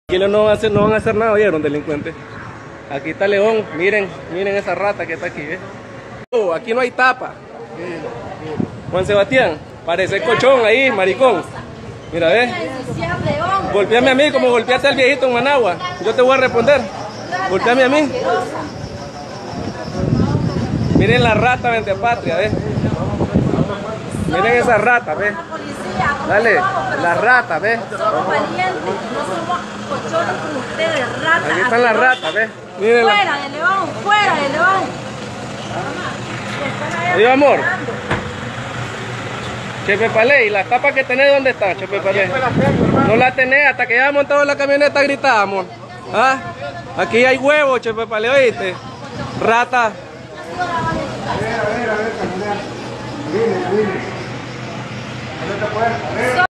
Aquí no van a hacer nada, ¿vieron, delincuentes? Aquí está León, miren esa rata que está aquí, ¿eh? Oh, aquí no hay tapa. Juan Sebastián, parece colchón ahí, maricón. Mira, ve. Golpeame a mí como golpeaste al viejito en Managua. Yo te voy a responder. Golpeame a mí. Miren la rata, vente patria, ¿ves? Miren esa rata, ¿ves? Dale, la rata, ¿ves? Somos valientes, no somos cochones como ustedes, ratas. Aquí están las ratas, ¿ves? Miren fuera de León, fuera de León. Adiós, amor. Chepe Palé, ¿y la tapa que tenés dónde está, Chepe Palé? No la tenés, hasta que ya montado en la camioneta gritábamos. ¿Ah? Aquí hay huevos, Chepe Palé, ¿oíste? Rata. A ver, caminar. Dime.